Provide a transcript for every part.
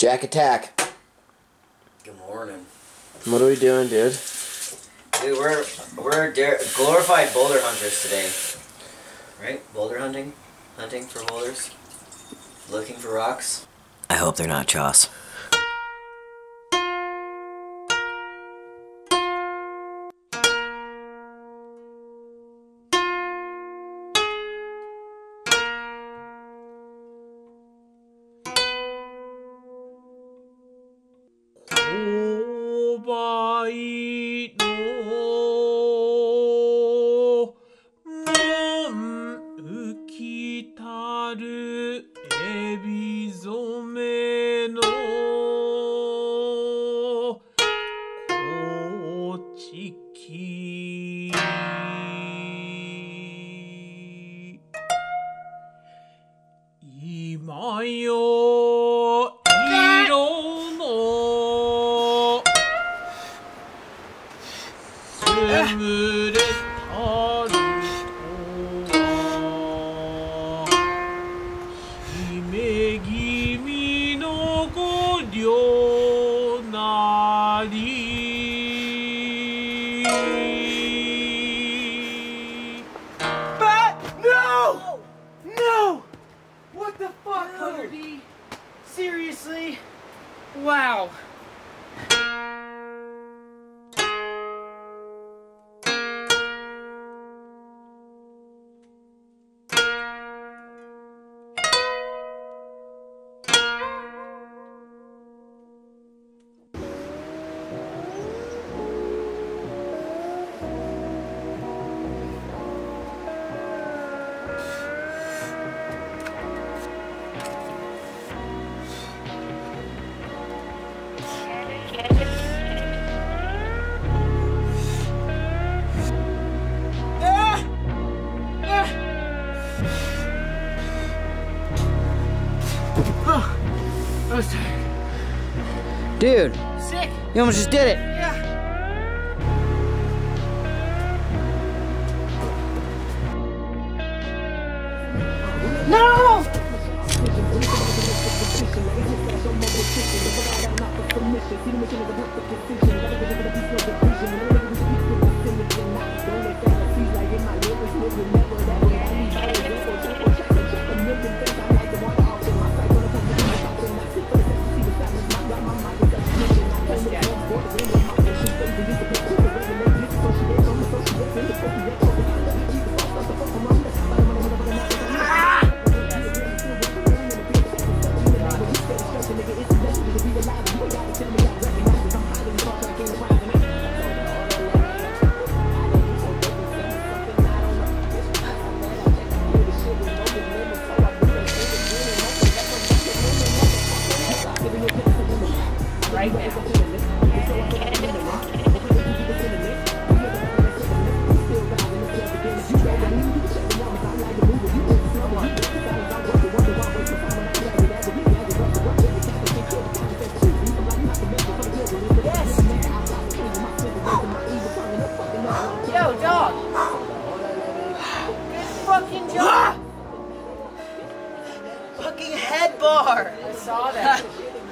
Jack attack. Good morning. What are we doing, dude? Dude, we're glorified boulder hunters today. Right? Boulder hunting? Hunting for boulders? Looking for rocks? I hope they're not Choss. Seriously? Wow. I was tired. Dude! Sick! You almost just did it! Yeah! No! Right now. Yo, dog! Good fucking job! Fucking head bar! I saw that.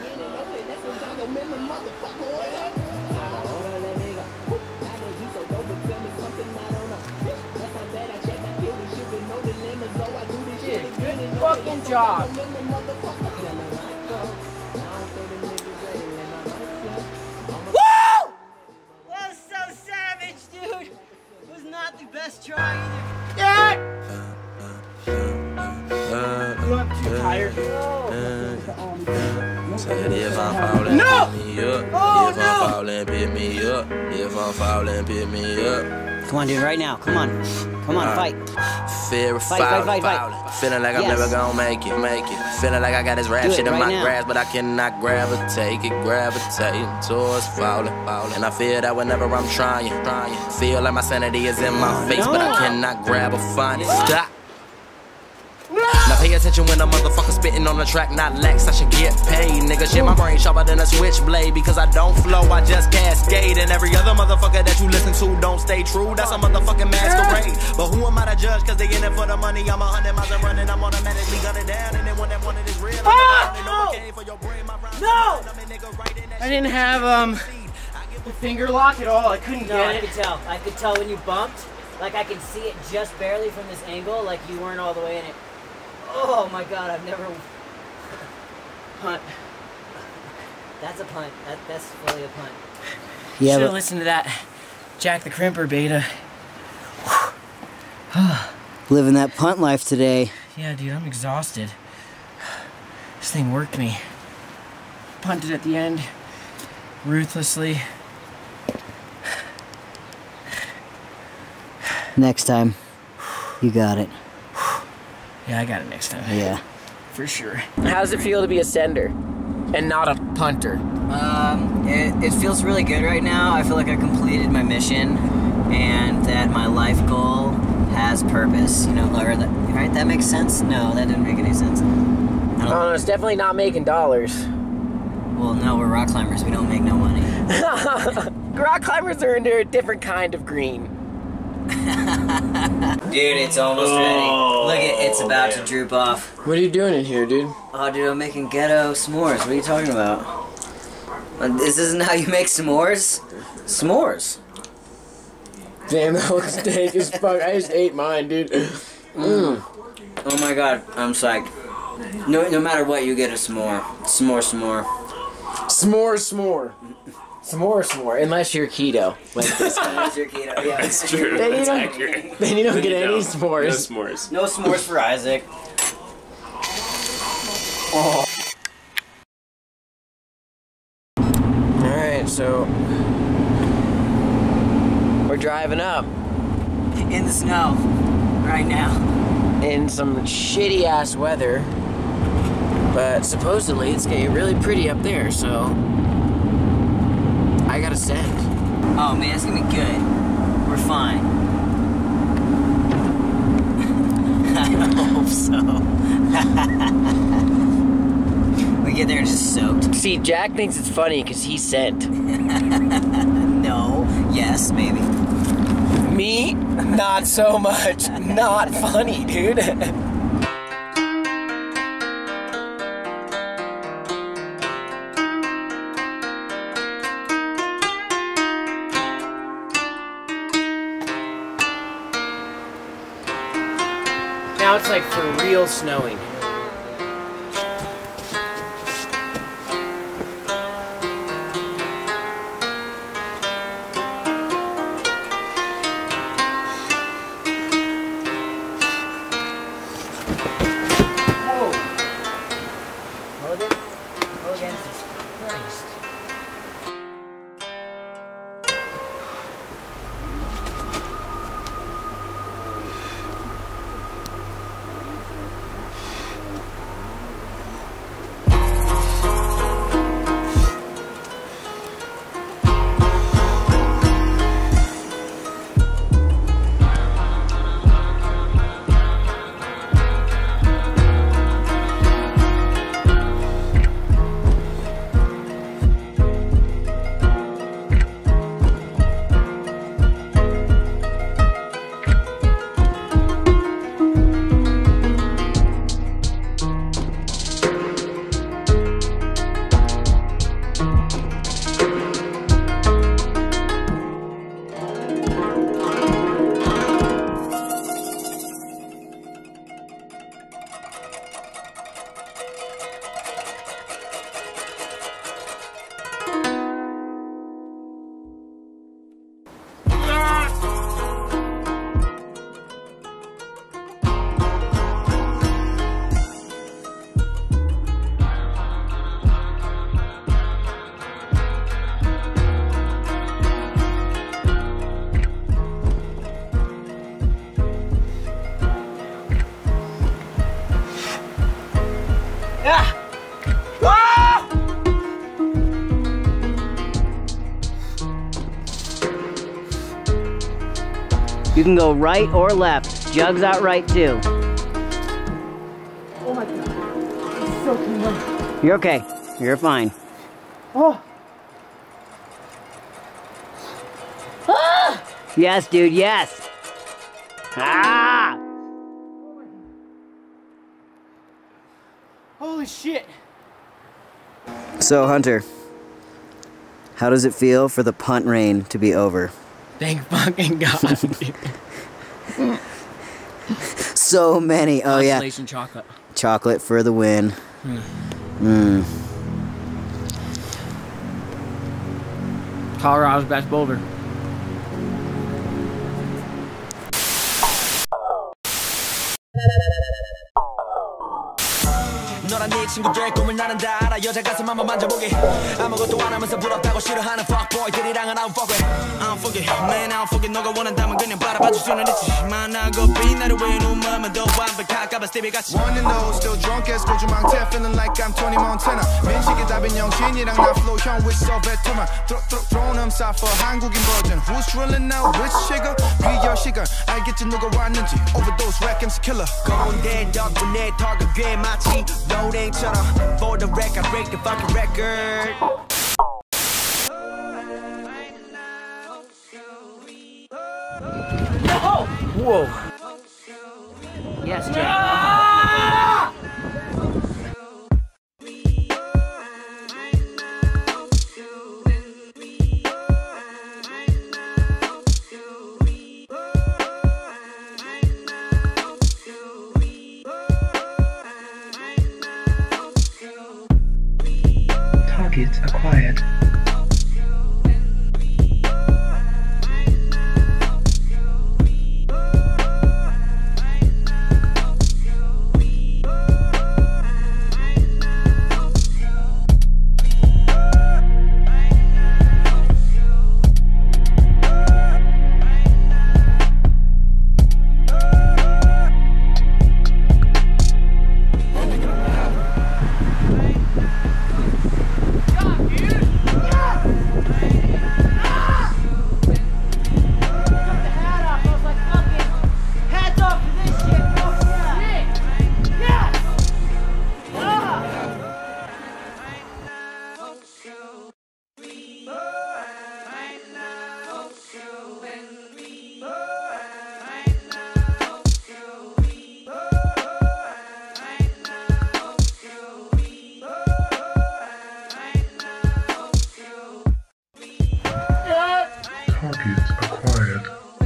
Dude, good fucking job! Woo! That was so savage, dude! It was not the best try either. Yeah! You look too tired. Said if I'm falling, No! pick me up. Oh, if no! I'm falling, pick me up. If I'm falling, pick me up. Come on, dude, right now. Come on. Come on, fight. Fear of Fight. falling. Feeling like I'm Yes. never gonna make it. Feeling like I got this rap Do it shit in right my now. grasp, but I cannot gravitate towards falling. And I feel that whenever I'm trying. Feel like my sanity is in my face, but I cannot grab or find it. Stop. Now pay attention when a motherfucker spitting on the track, not lax, I should get paid. Nigga, shit, my brain sharper than a switchblade. Because I don't flow, I just cascade. And every other motherfucker that you listen to don't stay true, that's a motherfucking masquerade. But who am I to judge, cause they in it for the money. I'm 100 miles and running, I'm automatically gunning down. And then when that one is real, I'm for your brain, my rhymes. No! I didn't have the finger lock at all. I couldn't get it. I could tell when you bumped. Like I can see it just barely from this angle. Like you weren't all the way in it. Oh my God! I've never Punt. That's a punt. That's fully a punt. Yeah. Should have listened to that Jack the Crimper beta. Living that punt life today. Yeah, dude, I'm exhausted. This thing worked me. Punted at the end, ruthlessly. Next time, you got it. Yeah, I got it next time. Yeah. For sure. How does it feel to be a sender and not a punter? It feels really good right now. I feel like I completed my mission and that my life goal has purpose. You know, right? That makes sense? No, that didn't make any sense. Oh, it's definitely not making dollars. Well, no, we're rock climbers. We don't make no money. Rock climbers are into a different kind of green. Dude, it's almost ready. Look, it's about to droop off. What are you doing in here, dude? Oh, dude, I'm making ghetto s'mores. What are you talking about? This isn't how you make s'mores? S'mores. Damn, that looks dank as fuck. I just ate mine, dude. Oh my God, I'm psyched. No matter what, you get a s'more. S'more. S'more. S'more. Unless you're keto. Like this guy. Unless you're keto, yeah. That's true. That's accurate. Then you don't get any s'mores. No s'mores. No s'mores for Isaac. Oh. Alright, so we're driving up In the snow. Right now. in some shitty ass weather, but supposedly it's getting really pretty up there, so I gotta send. Oh man, it's gonna be good. We're fine. I hope so. We get there just soaked. See, Jack thinks it's funny because he sent. No. Yes, maybe. Me? Not so much. Not funny, dude. Now it's like for real snowing. You can go right or left. Jug's out right too. Oh my God. It's soaking wet. You're okay. You're fine. Oh. Ah! Yes, dude, yes. Ah! Holy shit. So, Hunter, How does it feel for the punt rain to be over? Thank fucking God, dude. So many. Oh yeah. Constellation chocolate. Chocolate for the win. Colorado's best Boulder. 너란 네 친구들의 꿈을 나는 다 알아 여자 가슴 한번 만져보게 아무것도 안 하면서 부럽다고 싫어하는 fuckboy들이랑은 I don't fuck with I don't forget man I don't forget 너가 원한다면 그냥 바라봐줄 수는 있지 만나고 빛나를 왜 눈물만 더 완벽할까봐 스티비 같이 Wanna know still drunk as 고주망태 feeling like I'm Tony Montana 민식이 답인 영신이랑 나 flow 형 with so veteran thrown them side for 한국인 버전 Who's drilling out which shigger 비열 시간 알겠지 누가 왔는지 overdose rackham's killer 건데 덕분에 턱을 괴 마치 노랭처럼 for the record break the fucking record Whoa. Yes, Jack. Target acquired. Target acquired.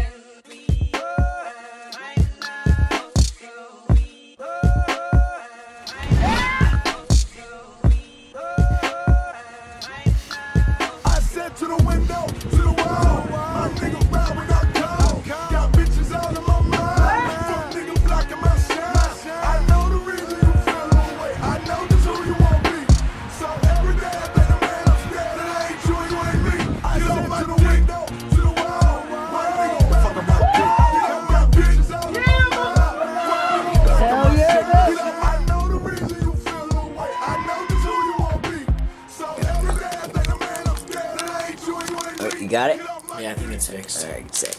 I said to the window to the wall my nigga ride when I call got bitches out of my mind fuck nigga blocking my shine I know the reason you feel away I know just who you want be so every day I think a man upstairs that I ain't you ain't me I said to the window to the wall my nigga ride when I call got bitches out of my mind hell yeah I know the reason you feel away I know just who you want be so every day I think a man upstairs that I ain't you ain't me You got it? Yeah, I think it's fixed. Alright, sick.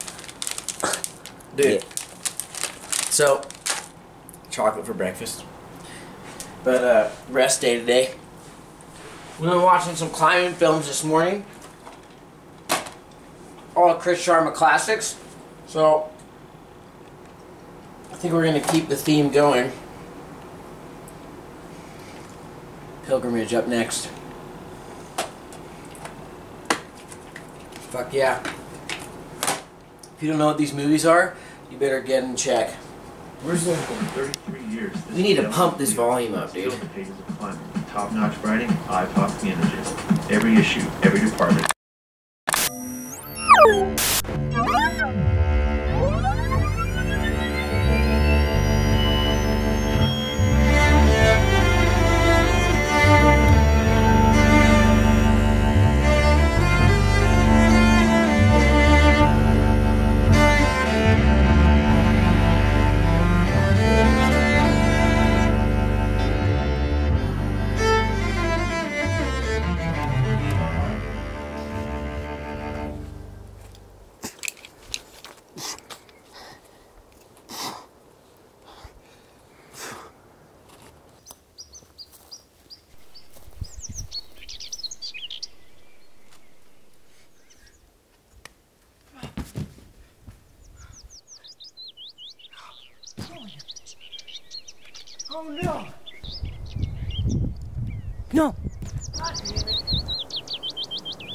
Dude. Yeah. So, chocolate for breakfast. But, rest day today. We've been watching some climbing films this morning. All Chris Sharma classics. So, I think we're going to keep the theme going. Pilgrimage up next. Fuck yeah. If you don't know what these movies are, you better get in check. Where's the 33 years? We need to pump this volume up, dude. The pages of climbing. Top-notch writing, eye-popping images. Every issue, every department. Oh no! No! God damn it.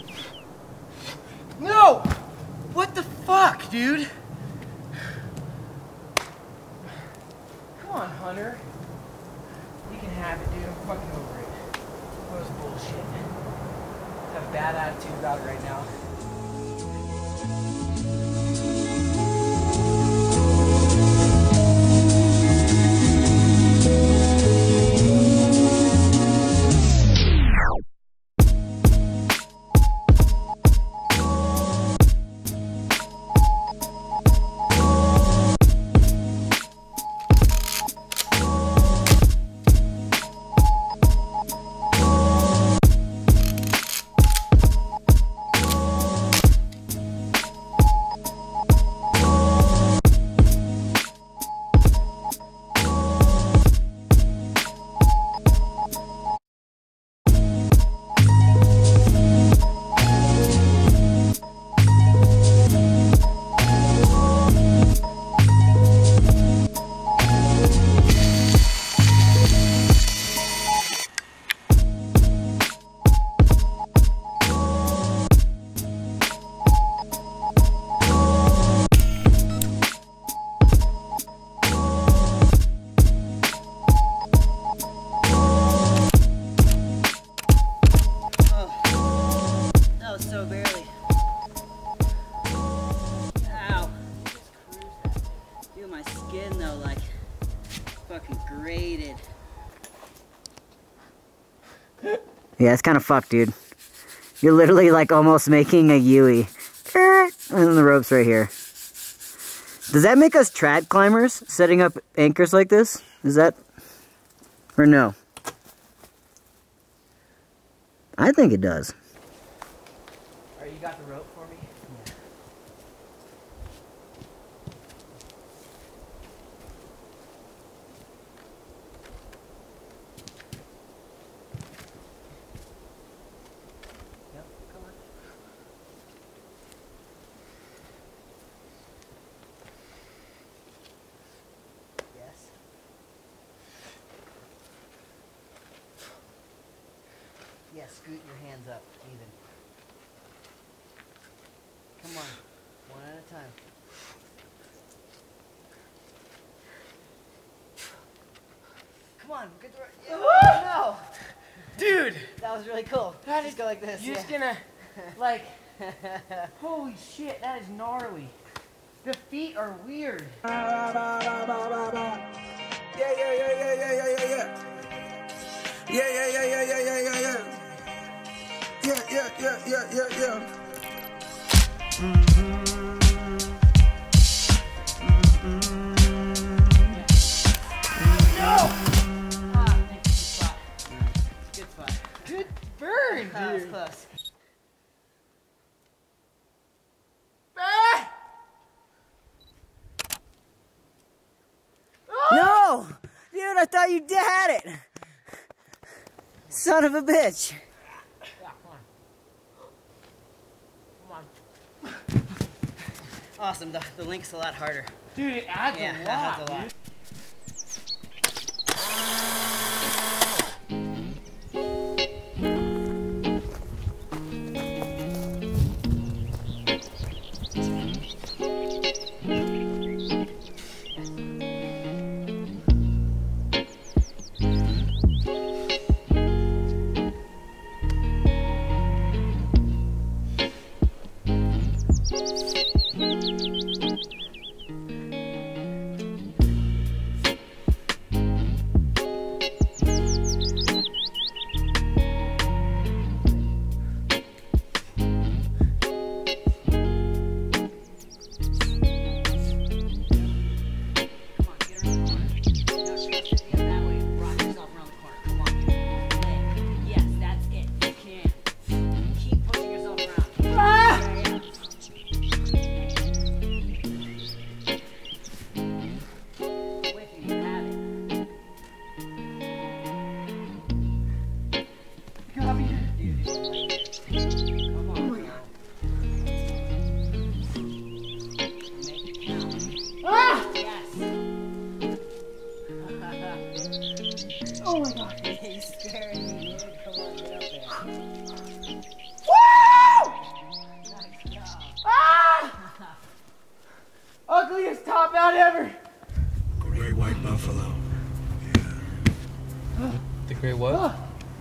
No! What the fuck, dude? Come on, Hunter. You can have it, dude. I'm fucking over it. That was bullshit. I have a bad attitude about it right now. Yeah, it's kind of fucked, dude. You're literally like almost making a Yui. And the rope's right here. Does that make us trad climbers, setting up anchors like this? Is that... or no? I think it does. Alright, you got the rope for me? Yeah. Yep, come on. Yes. Yeah, scoot your hands up, even. Come on, one at a time. Come on, get the right. Yeah. No! Dude! That was really cool. Just go like this. You're just gonna, like, holy shit, that is gnarly. The feet are weird. Good burn, that was close. No! Dude, I thought you had it! Son of a bitch. Yeah, come on. Awesome, the link's a lot harder. Dude, it adds a lot, that adds a lot. dude.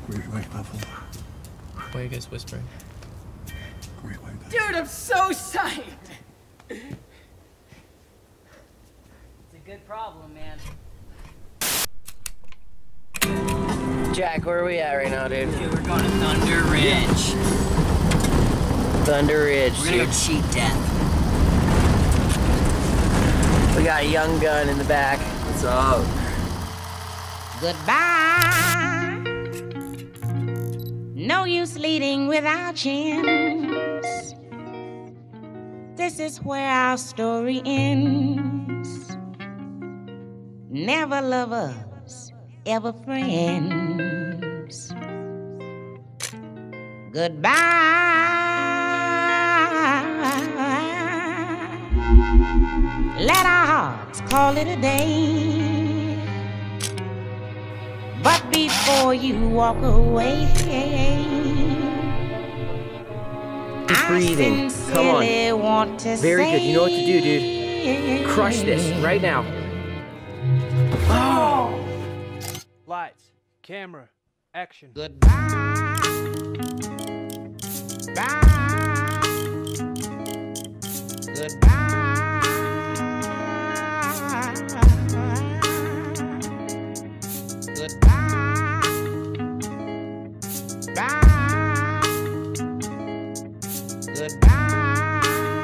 Why are you guys whispering? Dude, I'm so psyched! It's a good problem, man. Jack, where are we at right now, dude? Dude, we're going to Thunder Ridge. Thunder Ridge. We're gonna go cheat death. We got a young gun in the back. What's up? Goodbye. No use leading without chance. This is where our story ends. Never lovers, ever friends. Goodbye. Let our hearts call it a day. But before you walk away, keep breathing. Come on. Want to Very good. You know what to do, dude. Crush this right now. Oh! Lights, camera, action. Goodbye. Bye. Goodbye. Goodbye. Bye. Goodbye.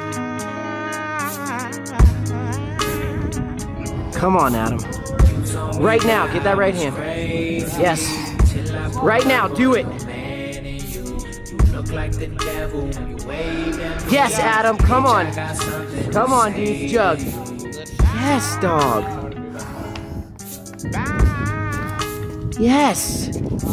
Come on, Adam. Right now, get that right hand. Yes. Right now, do it. Yes, Adam, come on. Come on, dude, jug. Yes, dog. Yes.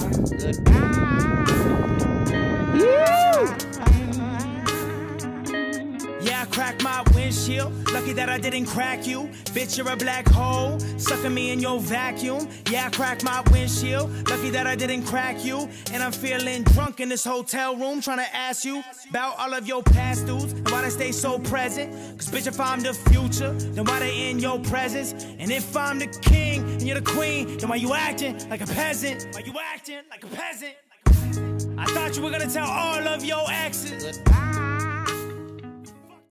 Yeah, I cracked my windshield. Lucky that I didn't crack you. Bitch, you're a black hole, sucking me in your vacuum. Yeah, I cracked my windshield. Lucky that I didn't crack you. And I'm feeling drunk in this hotel room, trying to ask you about all of your past dudes and why they stay so present. Cause bitch, if I'm the future, then why they in your presence? And if I'm the king and you're the queen, then why you acting like a peasant? Why you acting like a peasant? I thought you were gonna tell all of your exes.